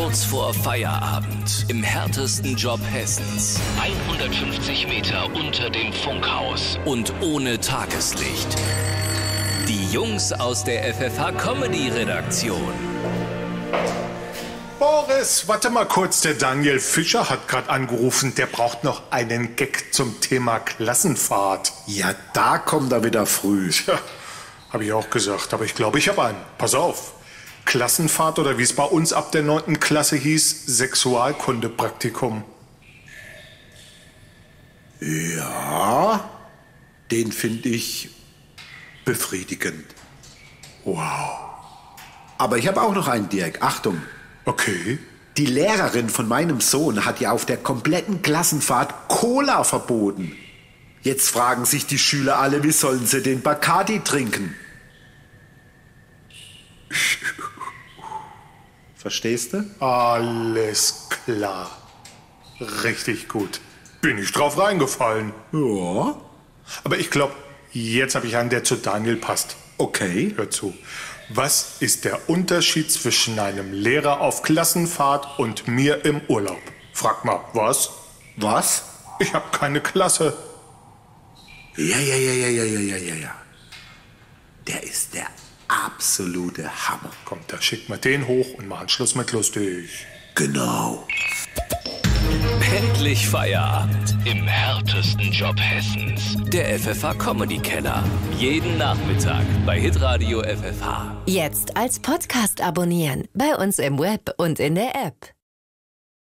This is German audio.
Kurz vor Feierabend im härtesten Job Hessens. 150 Meter unter dem Funkhaus und ohne Tageslicht. Die Jungs aus der FFH-Comedy-Redaktion. Boris, warte mal kurz, der Daniel Fischer hat gerade angerufen, der braucht noch einen Gag zum Thema Klassenfahrt. Ja, da kommt er wieder früh. Tja, habe ich auch gesagt, aber ich glaube, ich habe einen. Pass auf. Klassenfahrt oder wie es bei uns ab der 9. Klasse hieß, Sexualkundepraktikum. Ja, den finde ich befriedigend. Wow. Aber ich habe auch noch einen, Dirk. Achtung. Okay. Die Lehrerin von meinem Sohn hat ja auf der kompletten Klassenfahrt Cola verboten. Jetzt fragen sich die Schüler alle, wie sollen sie den Bacardi trinken? Verstehst du? Alles klar. Richtig gut. Bin ich drauf reingefallen. Ja. Aber ich glaube, jetzt habe ich einen, der zu Daniel passt. Okay. Hör zu. Was ist der Unterschied zwischen einem Lehrer auf Klassenfahrt und mir im Urlaub? Frag mal, was? Was? Ich habe keine Klasse. Ja. Der ist der absolute Hammer. Kommt, da schickt mal den hoch und machen Schluss mit lustig. Genau. Endlich Feierabend im härtesten Job Hessens. Der FFH-Comedy-Keller. Jeden Nachmittag bei Hitradio FFH. Jetzt als Podcast abonnieren. Bei uns im Web und in der App.